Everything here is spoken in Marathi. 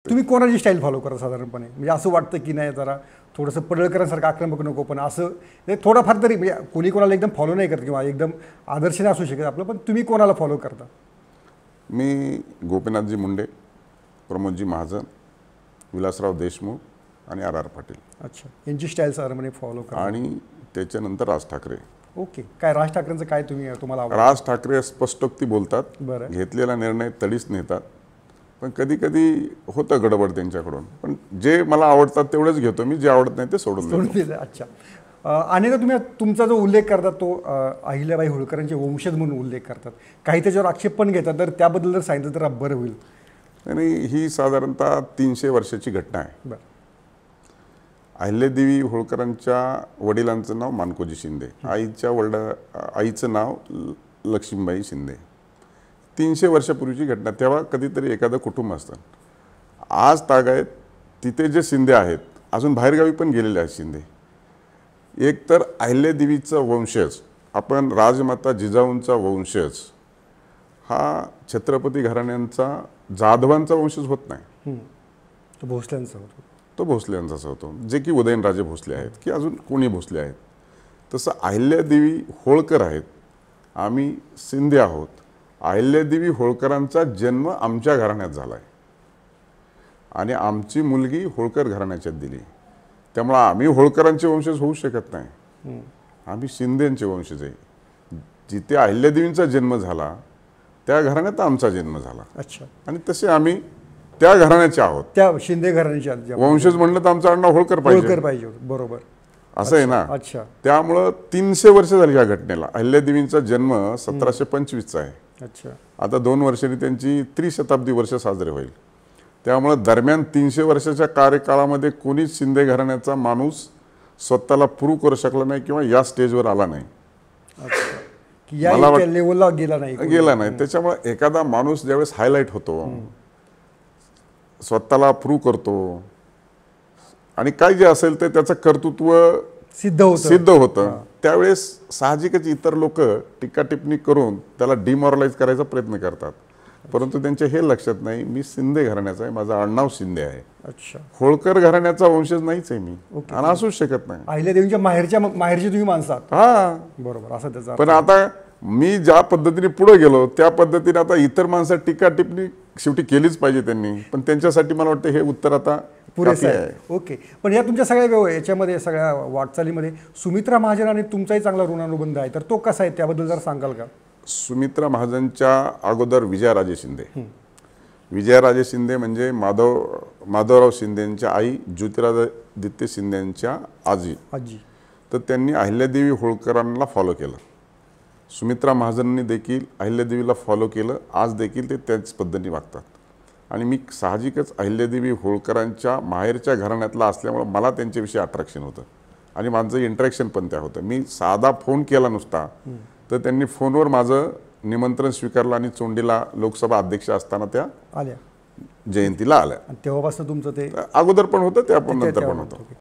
तुम्ही कोणाची स्टाईल फॉलो करा साधारणपणे, म्हणजे असं वाटतं की नाही जरा थोडंसं पडळकरांसारखं आक्रमक नको, पण असं थोडाफार तरी, म्हणजे कोणी कोणाला एकदम फॉलो नाही करत किंवा एकदम आदर्शने असू शकत आपलं, पण तुम्ही कोणाला फॉलो करता? मी गोपीनाथजी मुंडे, प्रमोदजी महाजन, विलासराव देशमुख आणि आर पाटील. अच्छा, यांची स्टाईल साधारणपणे फॉलो करा. आणि त्याच्यानंतर राज ठाकरे. ओके, काय राज ठाकरेंचं काय तुम्हाला आवडतं? राज ठाकरे स्पष्टोक्ती बोलतात, बरं. घेतलेला निर्णय तडीच नेतात, पण कधी कधी होतं गडबड त्यांच्याकडून, पण जे मला आवडतात तेवढेच घेतो मी, जे आवडत नाही ते सोडून देतो. अच्छा, अनेकदा तुम्ही तुमचा जो उल्लेख करतात तो अहिल्याबाई होळकरांचे वंशज म्हणून उल्लेख करतात, काही त्याच्यावर आक्षेप पण घेतात, तर त्याबद्दल जर सांगितलं तर बरं होईल. नाही, ही साधारणतः 300 वर्षाची घटना आहे. बरं. अहिल्यादेवी होळकरांच्या वडिलांचं नाव मानकोजी शिंदे, आईचं नाव लक्ष्मीबाई शिंदे. 300 वर्षापूर्वीची घटना. तेव्हा कधीतरी एखादं कुटुंब असतं. आज तागायत तिथे जे शिंदे आहेत, अजून बाहेरगावी पण गेलेले आहेत शिंदे. एक तर अहिल्यादेवीचं वंशज, आपण राजमाता जिजाऊंचा वंशज हा छत्रपती घराण्यांचा, जाधवांचा वंशज होत नाही, तो भोसल्यांचा होतो. तो भोसल्यांचाच होतो, जे की उदयनराजे भोसले आहेत की अजून कोणी भोसले आहेत. तसं अहिल्यादेवी होळकर आहेत, आम्ही शिंदे आहोत. अहिल्यादेवी होळकरांचा जन्म आमच्या घराण्यात झाला आहे आणि आमची मुलगी होळकर घराण्याच्यात दिली. त्यामुळे आम्ही होळकरांचे वंशज होऊ शकत नाही, आम्ही शिंदेंचे वंशज आहे. जिथे अहिल्यादेवींचा जन्म झाला त्या घराण्यात आमचा जन्म झाला. अच्छा, आणि तसे आम्ही त्या घराण्याचे आहोत, त्या शिंदे घराण्याच्या वंशज म्हणलं तर आमचं आडनाव होळकर पाहिजे. बरोबर, असं आहे ना. अच्छा, त्यामुळं 300 वर्ष झाली या घटनेला. अहिल्यादेवींचा जन्म 1725चा आहे. अच्छा, आता 2 वर्षांनी त्यांची त्रिशताब्दी वर्ष साजरे होईल. त्यामुळं दरम्यान 300 वर्षाच्या कार्यकाळामध्ये कोणीच शिंदे घराण्याचा माणूस स्वतःला प्रूव्ह करू शकला नाही किंवा या स्टेजवर आला नाही. या लेवलला गेला नाही. त्याच्यामुळे एखादा माणूस ज्यावेळेस हायलाईट होतो, स्वतःला प्रूव्ह करतो आणि काय जे असेल ते त्याचं कर्तृत्व सिद्ध होतं, त्यावेळेस साहजिकच इतर लोक टीका टिप्पणी करून त्याला डिमॉरलाइज करायचा प्रयत्न करतात. परंतु त्यांच्या हे लक्षात नाही, मी शिंदे घराण्याचा आहे, माझं आडनाव शिंदे आहे. अच्छा, होळकर घराण्याचा वंशज नाहीच आहे मी, आणि असूच शकत नाही. अहिल्यादेवींच्या माहेरची तुम्ही माणसात. हा, बरोबर, असं त्याचा. पण आता मी ज्या पद्धतीने पुढे गेलो त्या पद्धतीने आता इतर माणसं टीका टिप्पणी शेवटी केलीच पाहिजे त्यांनी, पण त्यांच्यासाठी मला वाटतं हे उत्तर आता पुरेसं आहे. ओके, पण या तुमच्या सगळ्या याच्यामध्ये, सगळ्या वाटचालीमध्ये सुमित्रा महाजन आणि तुमचाही चांगला ऋणानुबंध आहे, तर तो कसा आहे त्याबद्दल जरा सांगाल का? सुमित्रा महाजनच्या अगोदर विजयाराजे शिंदे. विजयाराजे शिंदे म्हणजे माधवराव शिंदेंच्या आई ज्योतिरादित्य शिंदेंच्या आजी. तर त्यांनी अहिल्यादेवी होळकरांना फॉलो केलं. सुमित्रा महाजननी देखील अहिल्यादेवीला फॉलो केलं. आज देखील ते त्याच पद्धतीने वागतात. आणि मी साहजिकच अहिल्यादेवी होळकरांच्या माहेरच्या घराण्यातला असल्यामुळे मला त्यांच्याविषयी अट्रॅक्शन होतं आणि माझं इंटरॅक्शन पण त्या होतं. मी साधा फोन केला नुसता तर त्यांनी फोनवर माझं निमंत्रण स्वीकारलं आणि चोंडीला लोकसभा अध्यक्ष असताना त्या आल्या, जयंतीला आल्या. तेव्हापासून तुमचं ते अगोदर पण होतं, त्या पण नंतर पण होतं.